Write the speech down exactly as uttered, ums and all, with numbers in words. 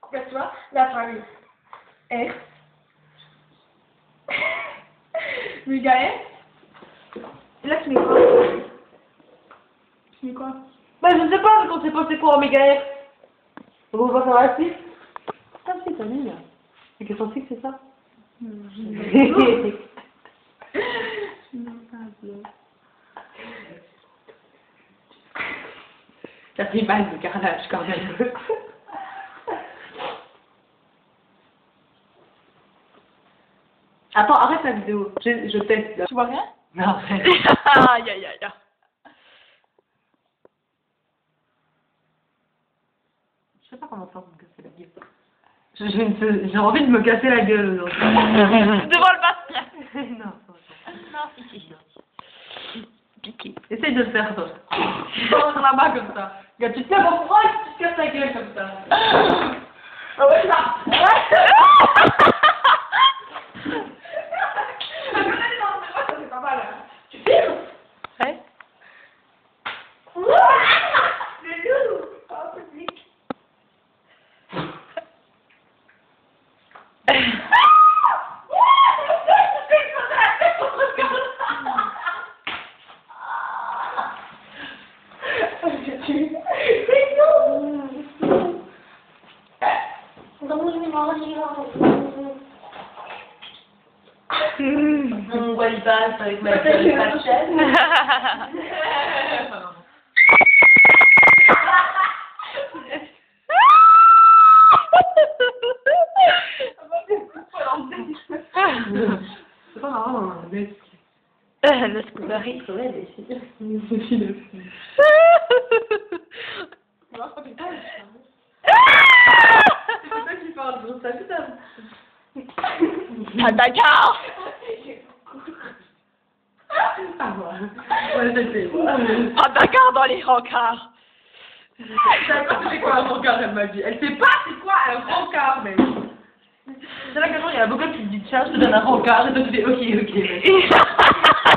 Casse-toi. La famille. S. Michael. Et là, tu mets quoi? Tu mets quoi? Bah, je sais pas, quand c'est pas c'est quoi, méga F. On va voir ça va suite. Ah, si, t'as mis là. C'est que ton c'est ça? Non, je non, pas un bleu. Ça fait mal de carnage quand même. Attends, arrête la vidéo. Je, je teste là. Tu vois rien? Non, arrête. Aïe, aïe, aïe. Je sais pas comment faire pour me casser la gueule. Je- je ne sais- J'ai envie de me casser la gueule aujourd'hui. Devant le Bastien. Non, Non, si, si, si. Piqué. essaye de le faire toi. Dans la main comme ça. Regarde, tu te lèves en froid et tu te casses la gueule comme ça. Ah ouais, là. C'est pas mal. Tu filmes? Ouais. Le loup. Oh, public. On voit il passe avec ma chaîne. C'est pas marrant, hein, mais... Le scoubari. Ouais, mais c'est bien. C'est fini. C'est toi qui parles, gros, ça putain. Ah d'accord. Ah, moi. Ouais, c'était moi. Ah d'accord dans les rencarts. Je savais pas c'était quoi un rencard, elle m'a dit. Elle sait pas c'est quoi un rencard, mec. C'est là que il y a beaucoup qui me dit tiens, je te donne un rencard, et toi tu dis ok, ok.